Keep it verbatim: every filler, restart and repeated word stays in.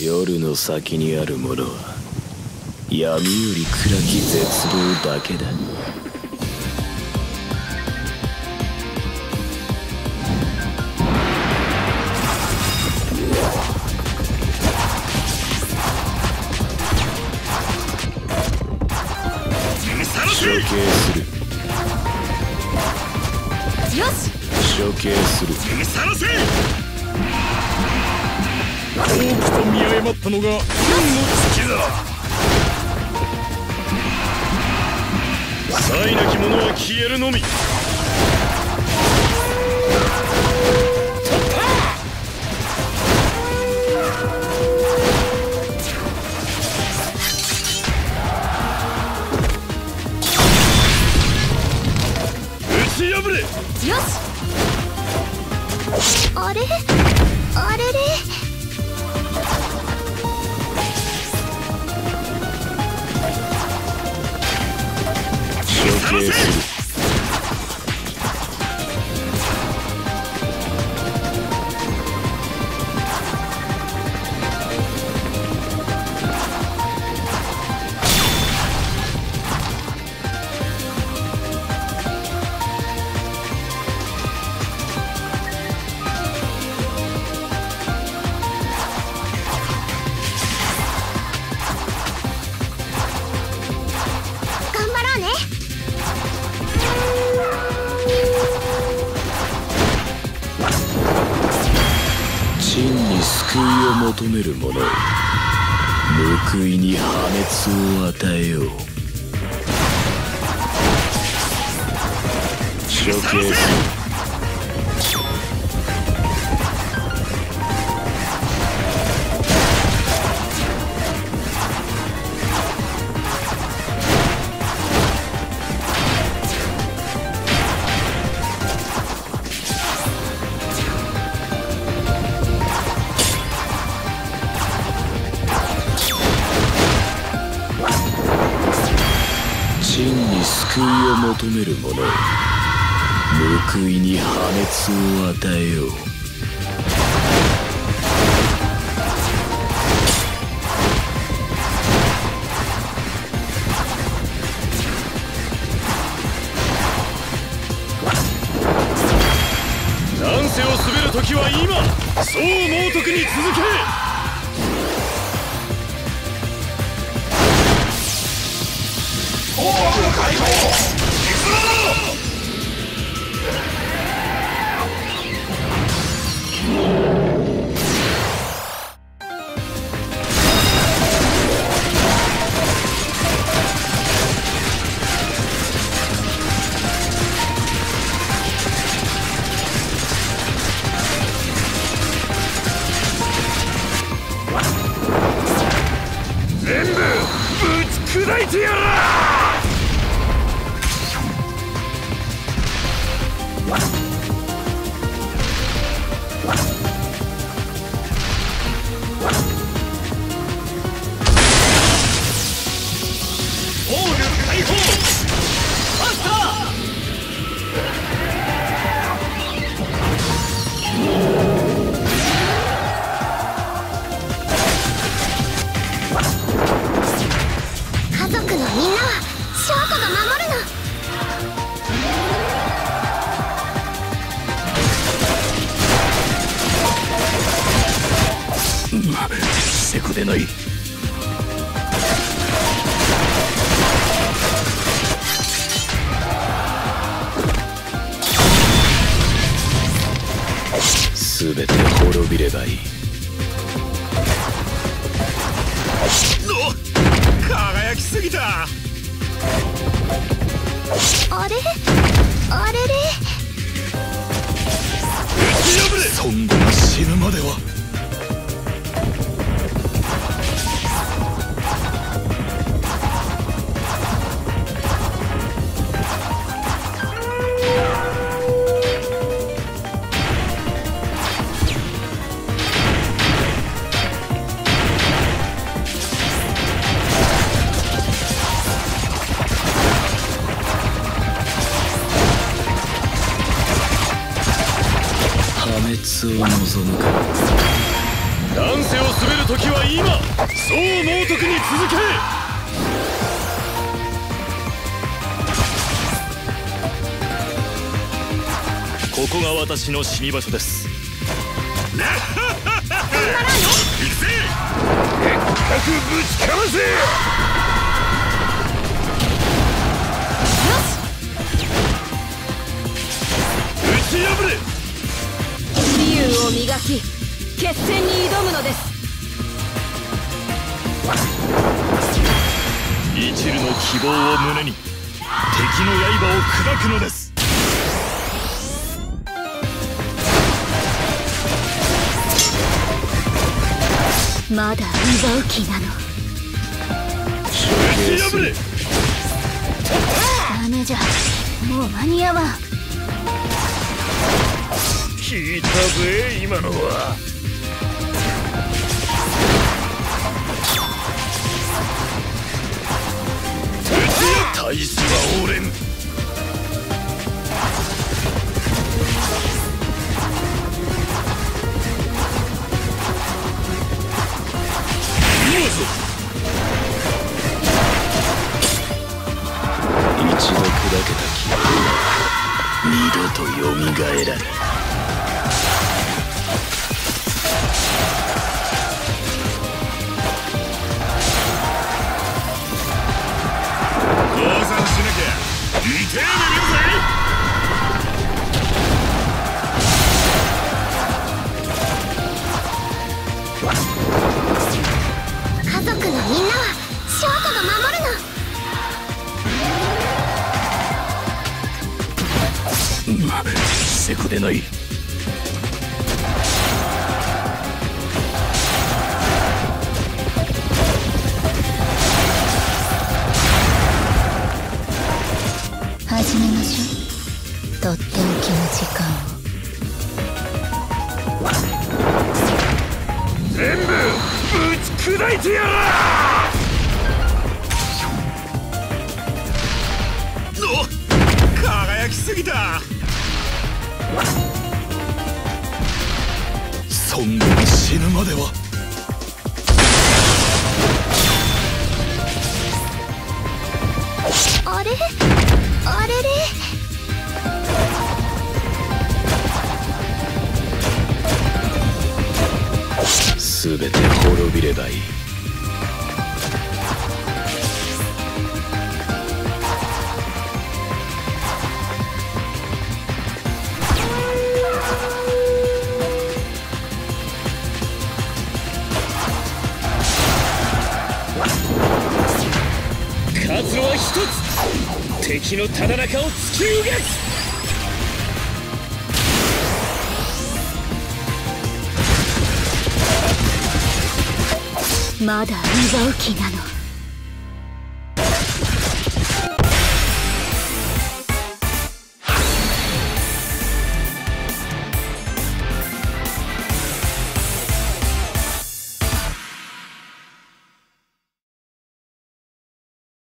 夜の先にあるものは闇より暗き絶望だけだ。処刑する。 よし処刑する。 さらせ。好機と見誤ったのが運の尽きだ。才なき者は消えるのみ。破れ。よしあれあれれ処刑する。真に救いを求める者、報いに破滅を与えよう。処刑する。真に救いを求める者、報いに破滅を与えよう。 乱世を滑る時は今。そう猛徳に続け。解放。全部ぶち砕いてやら。 家族のみんなは翔子が守るの。 せこでない。 すべて滅びればいい。 輝きすぎた。 あれあれれ孫悟が死ぬまでは。 破滅を望むか。 乱世を滑る時は今、そう猛徳に続け。ここが私の死に場所です。 頑張ろうね。 行くぜ。でっかくぶちかませ。打ち破れ。 自由を磨き決戦に挑むのです。 一縷の希望を胸に敵の刃を砕くのです。 まだ奪う気なの。 打ち破れ。 ダメじゃ、もう間に合わん。 聞いたぜ今のは。大使は俺ん。 一度砕けた記憶は二度とよみがえらぬ。 降参しなきゃ痛え目見るぜ。 家族のみんなはショートが守るの。 せこでない。 始めましょう。とっておきの時間を。 全部ぶち砕いてやらー。おっ、輝きすぎた。そんなに死ぬまでは。 あれあれれ。 すべて滅びればいい。 勝つのは一つ。敵のただ中を突き動かす。 まだ奪う気なの。